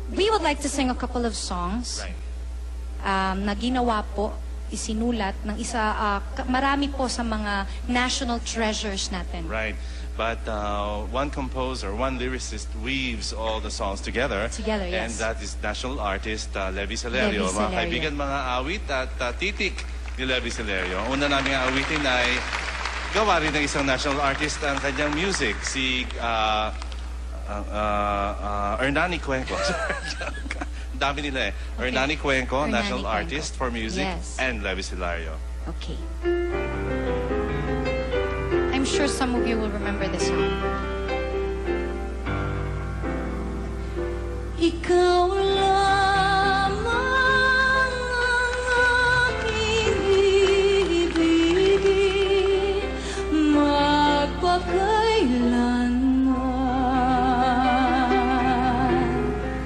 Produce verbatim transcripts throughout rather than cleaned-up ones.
we would like to sing a couple of songs Right. um, na ginawa po, isinulat ng isa, uh, ka- marami po sa mga national treasures natin. Right. But uh, one composer, one lyricist weaves all the songs together. Together, yes. And that is national artist uh, Levi Celerio. Levi Mga Celerio. kaibigan, mga awit at uh, titik ni Levi Celerio. Ang una namin awitin ay gawa rin ng isang national artist ang kanyang music, si uh, uh, uh, uh, Hernani Cuenco. Ang dami nila eh. Okay. Hernani Cuenco, Hernani national Cuenco. artist for music, Yes. and Levi Celerio. Okay. I'm sure some of you will remember this song. Ikaw lamang ang aking ibigin, magpakailanman.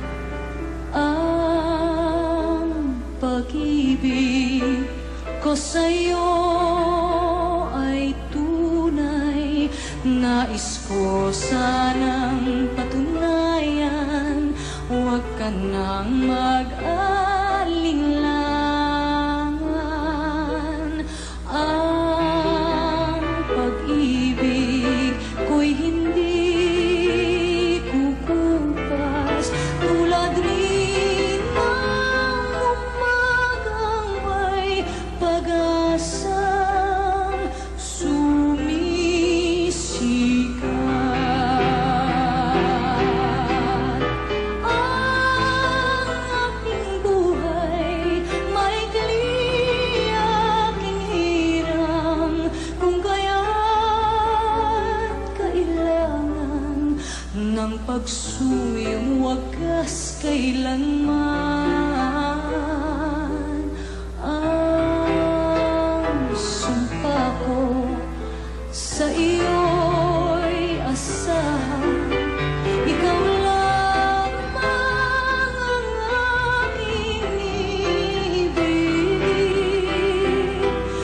Ang pag-ibig ko sa'yo ay tunay, nais ko sanang patunayan, huwag ka nang mag-alinlangan. Ang pag-ibig ko'y hindi kukupas, tulad rin ng umagang may pag-asang sumisikat. Ang aking buhay may aking hirang, kung kaya't kailangan ng pagsuyong wagas kailanman. Ang sumpa ko sa iyo'y asahan, ikaw lamang ang aking ibig,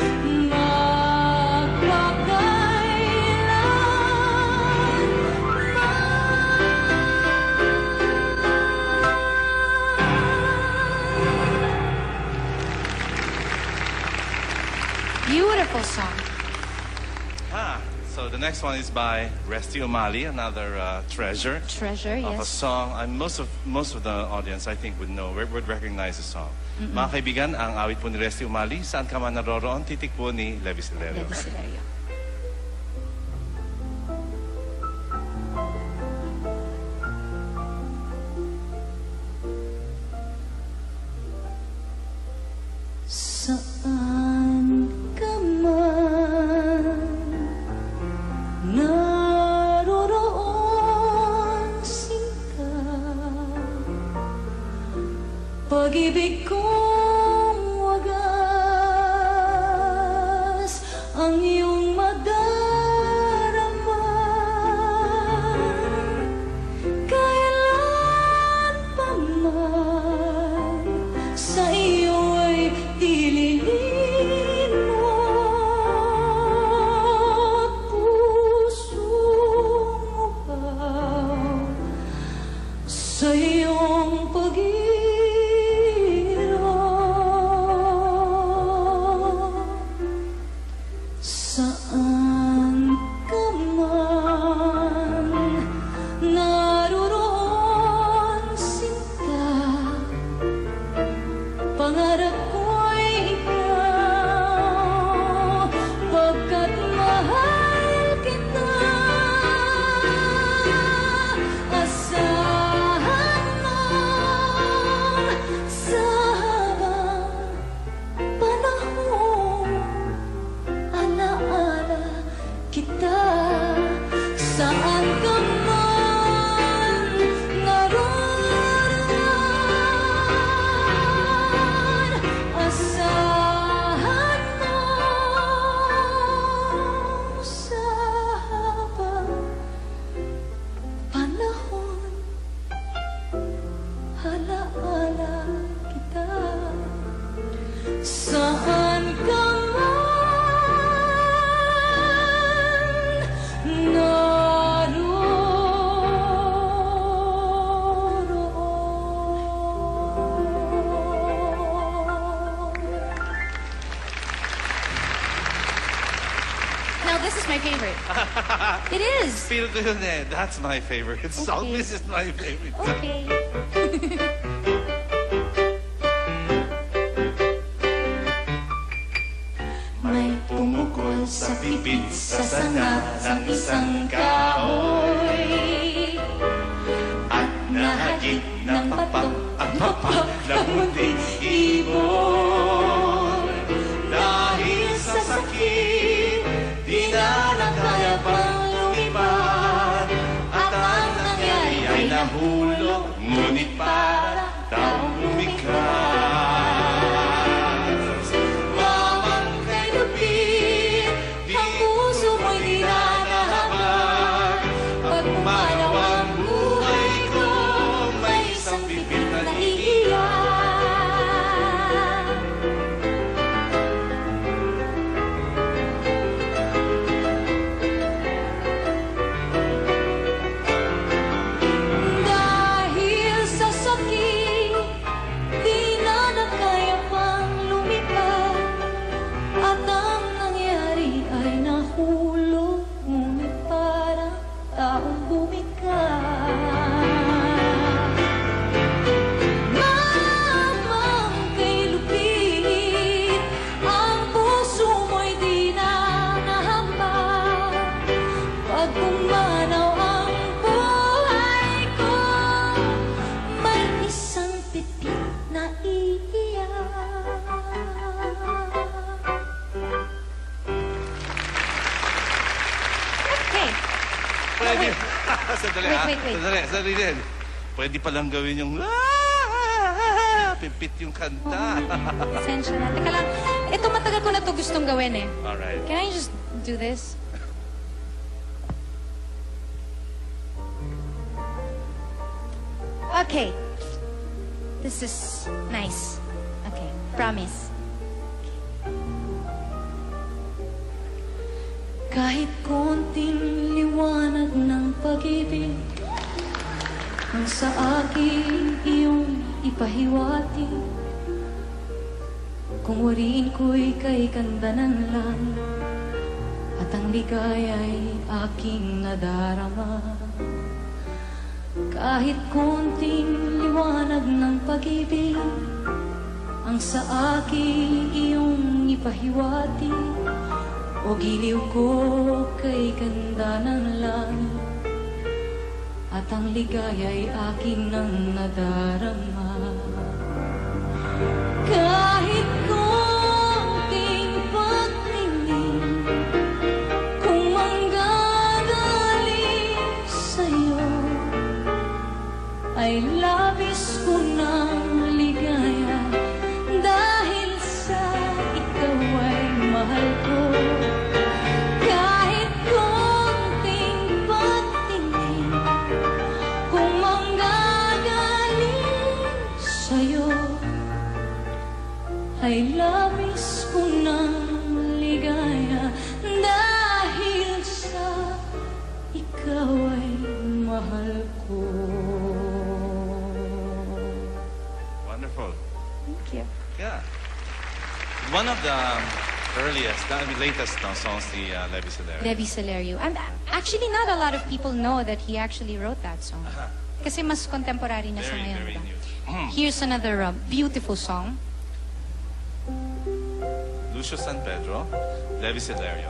magpakailanman. Beautiful song. Ah, so the next one is by Resty O'Malley, another uh, treasure Treasure, of a yes. song. And most of most of the audience, I think, would know, would recognize the song. Mga kaibigan, ang awit po ni Resty O'Malley, saan ka man naroroon, titik po ni Levi Celerio. Levi Celerio. Saan ka man naroroon, sinta, pag-ibig kong wagas ang iyong madarama. Kailan pa man sa iyo'y dililin mo at pusong uhaw sa iyong pag-iirap. Saan ka man naroroon, sinta, pangarap ko'y ikaw, pagkat mahal kita. Asahan mo is my favorite. It is. Feel ko yun eh. That's my favorite song. Okay. This is my favorite song. Okay. May tumukol sa pipit sa sanga ng isang kahoy At nahagip ng papak ang papak ng munting ibon. Dahil sa sakit, di na nakaya pang lumipad. At ang nangyari ay nahulog, ngunit para taong lumikha. Mamang kay lupit, ang puso mo'y di na nahaman. Pag pumanaw ang buhay ko, may isang pipit na iiyak. Dahil sa sakit, di na nakaya pang lumipad. At ang nangyari ay nahulog, ngunit parang taong bumikat. Mamang kay lupit, ang puso mo'y di na nahambal. Pag pumanaw ang buhay ko, may isang pipit na iiyak. Okay. Pwede. wait. Sandali, Wait, ah. wait, wait. Sandali, sandali din. Pwede palang gawin yung "Ah!" pipit yung kanta. Pasensya na. Teka lang. Ito matagal ko na to gustong gawin eh. Alright. Can I just do this? Okay. This is nice. Okay. Promise. Kahit konting liwanag ng pag-ibig ang sa akin iyong ipahiwati, kung wariin ko'y kay kandanan lang at ang ligaya'y aking nadarama. Kahit konting liwanag ng pag-ibig ang sa akin iyong ipahiwati, o giliw ko kay ganda ng langit at ang ligaya'y aking nang nadarama. Kahit konting pagtingin kung manggagaling sa'yo, ay labis ko ng ligaya dahil sa ikaw ay mahal ko. Kahit konting pagtingin kung manggagaling sa'yo, ay labis ko ng ligaya dahil sa ikaw ay mahal ko. Wonderful. Thank you. Yeah. One of the earliest, I mean, latest no, songs, the uh, Levi Celerio. Levi Celerio. And actually, not a lot of people know that he actually wrote that song. Aha. Kasi mas contemporary na sa Very, ngayon. very diba? new. Mm. Here's another uh, beautiful song. Lucio San Pedro, Levi Celerio.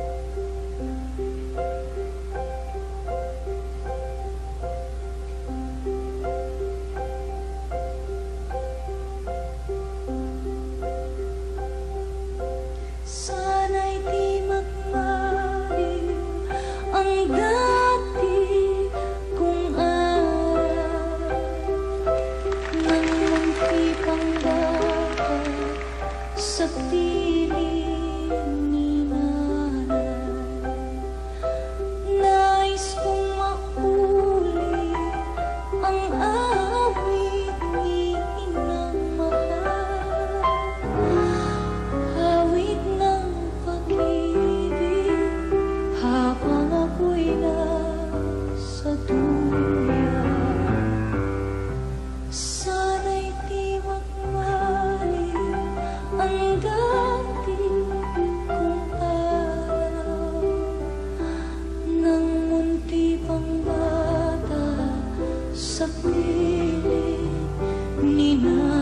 Sana'y di magmaliw ang dati kong aral ng munti pang bata sa piling ni nanay. Nais kong mauli ang awit ni inang mahal, awit ng pag-ibig habang ako'y nasa dunya. Sana'y di magmaliw ang dati kong araw sa piling ni Nanay.